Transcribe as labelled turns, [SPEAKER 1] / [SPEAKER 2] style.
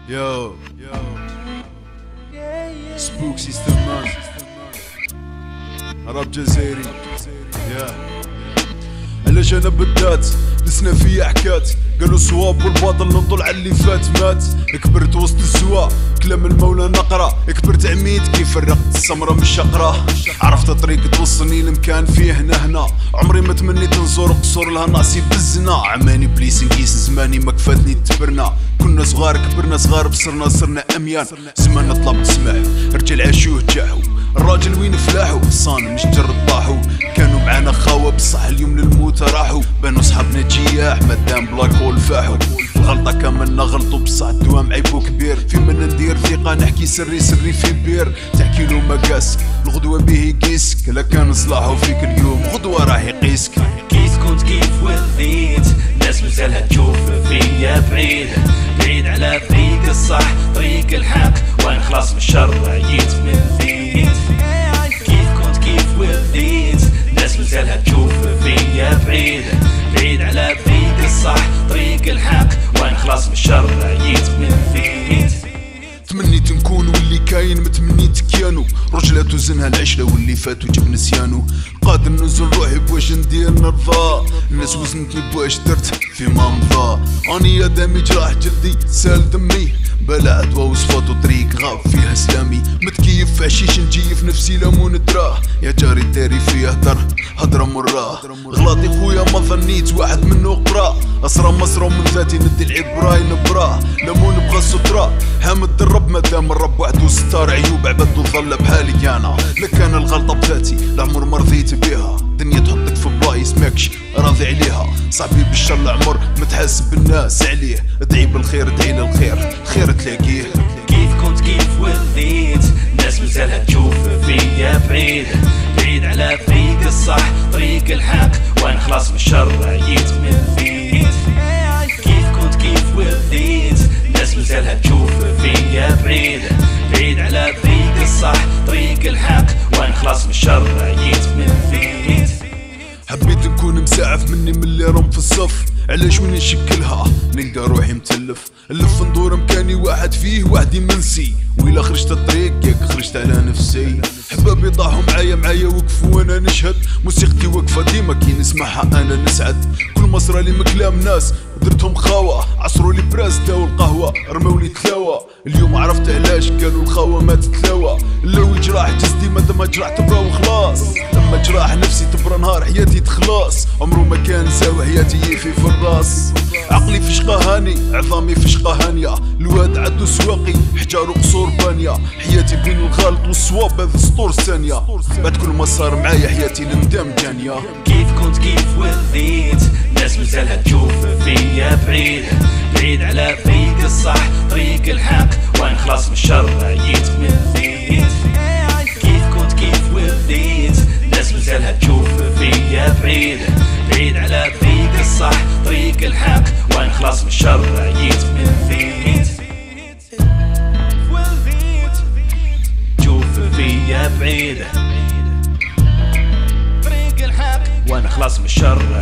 [SPEAKER 1] Yo, Spook System man, راب جزائري. علاش انا بالذات لسنا فيا حكات، قالوا صواب والباطل ننضل على اللي فات مات. كبرت وسط السوا كلام المولى نقرا، كبرت عميد كيف فرقت السمرة من الشقرة. عرفت طريق توصلني لمكان فيه هنا، عمري ما تمنيت نزور قصور لها ناصي بالزنا. عماني بليس نقيس زماني ما كفاتني تبرنا، كنا صغار كبرنا صغار بصرنا صرنا اميان. زمان طلب تسمع رجال عاشوه جاحو، الراجل وين فلاحو الصان نشجر طاحو. كانوا معانا خاوة بصح اليوم للموت راحو، بانوا صحابنا جياح مادام بلاك هول فاحو. الغلطة كاملنا غلطو بصح الدوام عيبو كبير، في من ندير ثقة نحكي سري سري في بير. تحكي له مقاس الغدوة به يقيسك، لا كان صلاحو فيك اليوم غدوة راح يقيسك.
[SPEAKER 2] كيف كنت كيف ولديت، ناس مازالها تشوف فيا بعيد بعيد على طريق الصح طريق الحق، وانا خلاص من الشر عييت من ذيت. كيف كنت كيف ولديت، ناس مازالها تشوف فيا بعيد بعيد على طريق الصح طريق الحق، وانا خلاص من الشر عييت من ذيت.
[SPEAKER 1] تمنيت نكون واللي كاين متمنيت كيانو، رجلات وزنها العشرة واللي فات وجب نسيانو. قادر نزل روحي بواش ندير نرضى، الناس وزنتني بواش درت فيما مضى. اني يا دمي جراح جلدي سال دمي، بلا عدوى وصفات وطريق غاب فيها سلامي. متكيف في عشيش نجيف نفسي لمون دراه، يا جاري داري فيه هدرة مراه. غلاطي خويا ما ظنيت واحد منه قرا، اسرى مصرى من ذاتي ندي العبراي نبراه. لمون بغى السترا حامد الرب مادام الرب وحدو ستار، عيوب عباد وظل بحالي انا. لك انا الغلطة بذاتي العمر ما رضيت بيها، الدنيا تحطك في بلايص ماكش راضي عليها. صاحبي بالشر العمر متحاسب بالناس عليه، ادعي بالخير ادعي للخير خير تلاقيه.
[SPEAKER 2] كيف كنت كيف ولديت، ناس مازالها تشوف فيا بعيد بعيد على طريق الصح طريق الحق، وانا خلاص من الشر عييت من ذيت. كيف كنت كيف ولديت، ناس مازالها تشوف فيا بعيد بعيد على طريق الصح طريق الحق، وانا خلاص من الشر عييت من ذيت.
[SPEAKER 1] حبيت نكون مساعف مني من اللي رم في الصف، علاش وين نشكلها نلقى روحي متلف. نلف ندور مكاني واحد فيه وحدي منسي، وإلا خرجت الطريق ياك خرجت على نفسي. حبابي طاحوا معايا وقفوا وانا نشهد، موسيقتي وقفة ديما كي نسمعها انا نسعد. كل ما صرالي من كلام ناس درتهم خاوة، عصروا لي براس داو القهوة رماولي تلاوة. اليوم عرفت علاش قالوا الخاوة ما تتلاوى، لو جراح جسدي مادام جراح تبرا وخلاص. لما جراح نفسي تبرا نهار حياتي تخلاص، عمرو ما كان ساوي حياتي يفي في الراس. عقلي في شقا هاني عظامي في شقا هانية، الواد عدو سواقي حجار وقصور بانية. حياتي بين الغلط والصواب هذا سطور ثانية، بعد كل ما صار معايا حياتي لندم جانية.
[SPEAKER 2] كيف كنت كيف ولديت، ناس مازالها تشوف فيا بعيد بعيد على طريق الصح طريق الحق، وانا خلاص من الشر عييت من ذيت. كيف كنت كيف ولديت، ناس مازالها تشوف فيا بعيد بعيد على طريق الصح طريق الحق، وانا خلاص من الشر عييت من ذيت. تشوف فيا بعيد طريق الحق، وانا خلاص من الشر